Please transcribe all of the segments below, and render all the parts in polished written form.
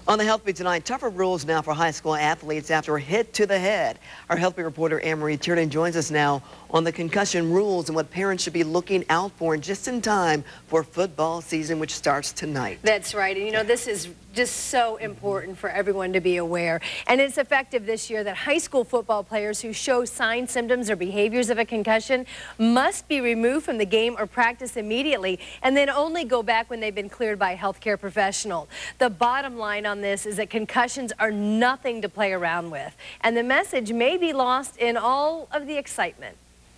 On the Health Beat tonight, tougher rules now for high school athletes after a hit to the head. Our Health Beat reporter Anne-Marie Tiernan joins us now on the concussion rules and what parents should be looking out for just in time for football season, which starts tonight. That's right. And you know, this is just so important for everyone to be aware. And it's effective this year that high school football players who show signs, symptoms, or behaviors of a concussion must be removed from the game or practice immediately, and then only go back when they've been cleared by a healthcare professional. The bottom line on this is that concussions are nothing to play around with, and the message may be lost in all of the excitement.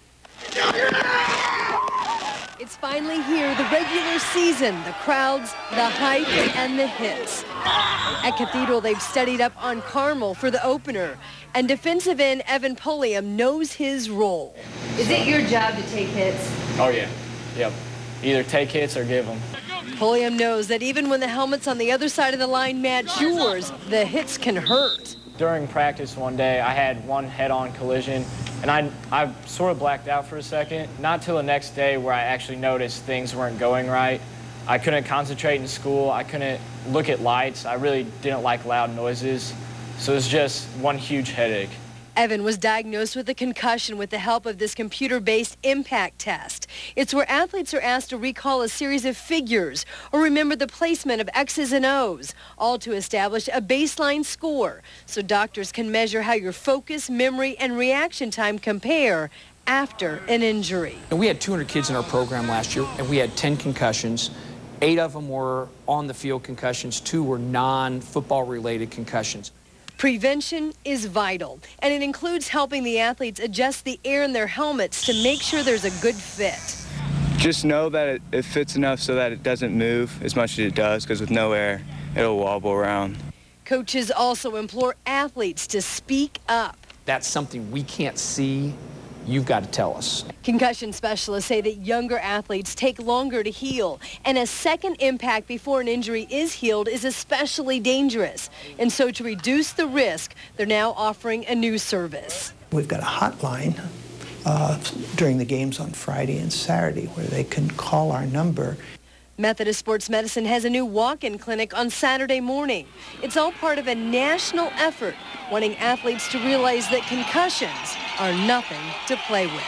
It's finally here, the regular season, the crowds, the hype, and the hits. At Cathedral, they've studied up on Carmel for the opener, and defensive end Evan Pulliam knows his role. Is it your job to take hits? Oh, yeah. Yep. Either take hits or give them. Pulliam knows that even when the helmets on the other side of the line match yours, the hits can hurt. During practice one day, I had one head-on collision, and I sort of blacked out for a second. Not till the next day where I actually noticed things weren't going right. I couldn't concentrate in school. I couldn't look at lights. I really didn't like loud noises. So it was just one huge headache. Evan was diagnosed with a concussion with the help of this computer-based impact test. It's where athletes are asked to recall a series of figures or remember the placement of X's and O's, all to establish a baseline score so doctors can measure how your focus, memory, and reaction time compare after an injury. And we had 200 kids in our program last year, and we had 10 concussions. 8 of them were on-the-field concussions. 2 were non-football related concussions. Prevention is vital, and it includes helping the athletes adjust the air in their helmets to make sure there's a good fit. Just know that it fits enough so that it doesn't move as much as it does, because with no air, it'll wobble around. Coaches also implore athletes to speak up. That's something we can't see. You've got to tell us. Concussion specialists say that younger athletes take longer to heal, and a second impact before an injury is healed is especially dangerous. And so to reduce the risk, they're now offering a new service. We've got a hotline during the games on Friday and Saturday where they can call our number. Methodist Sports Medicine has a new walk-in clinic on Saturday morning. It's all part of a national effort wanting athletes to realize that concussions are nothing to play with.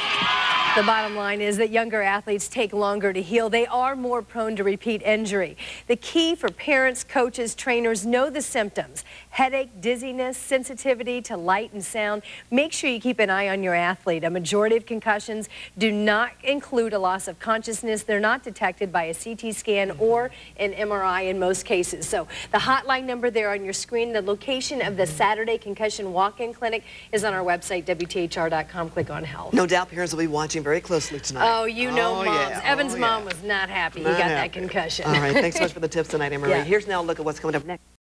The bottom line is that younger athletes take longer to heal. They are more prone to repeat injury. The key for parents, coaches, trainers, know the symptoms. Headache, dizziness, sensitivity to light and sound. Make sure you keep an eye on your athlete. A majority of concussions do not include a loss of consciousness. They're not detected by a CT scan or an MRI in most cases. So the hotline number there on your screen, the location of the Saturday concussion walk-in clinic is on our website, WTHR.com. Click on health. No doubt parents will be watching very closely tonight. Oh, you know moms. Yeah. Evan's mom was not happy he got that concussion. All right, thanks so much for the tips tonight, Anne-Marie. Yeah. Here's now a look at what's coming up next.